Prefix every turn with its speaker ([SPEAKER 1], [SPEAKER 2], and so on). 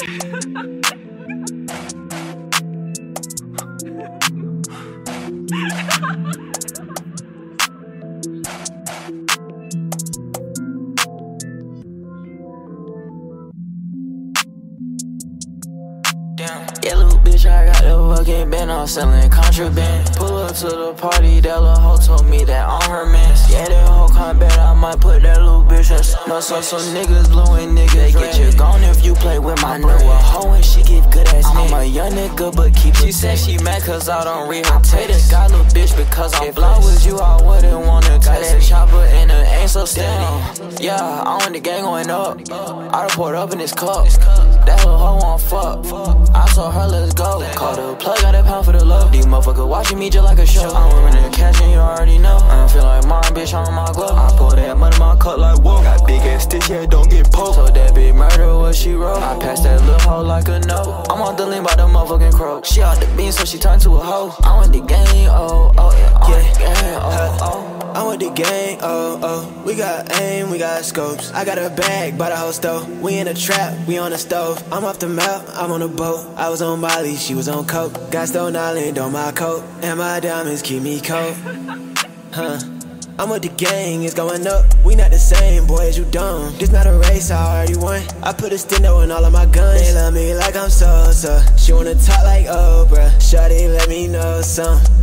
[SPEAKER 1] Yeah, little bitch, I got the fucking band on selling contraband. Pull up to the party, that little hoe told me that on her mans. Yeah, that hoe can't bet I might put that little bitch in. No, so niggas blowing niggas. They get you gone if you play with my know a hoe and she give good ass nigga. I'm a young nigga, but keep She said she mad cause I don't read her text. Got little bitch because I'm blind with you, I wouldn't wanna got that chopper and it ain't so steady. Yeah, I want the gang going up. I done poured up in this cup. That little hoe won't fuck. I told her let's go. Call the plug, got a pound for the love. These motherfuckers watching me just like a show. I'm running the cash and you already know. I don't feel like mine, bitch, on my glove. I pull that money in my cup like whoa. Got big ass stitch, yeah, don't get poked. Told that big murder what she wrote. I passed that little hoe like a note. I'm on the lean by the motherfucking croak. She out the bean, so she turned to a hoe. I want the gang, oh, oh, yeah, gang, oh, oh.
[SPEAKER 2] I want the gang, oh, oh. We got aim, we got scopes. I got a bag by the whole stove. We in a trap, we on the stove. I'm off the map, I'm on a boat. I was on Molly, she was on coke. Got Stone Island on my coat, and my diamonds keep me cold. I'm with the gang, it's going up. We not the same, boy, as you dumb. This not a race, I already won. I put a steno in all of my guns. They love me like I'm Sosa. She wanna talk like Oprah. Shawty, let me know some.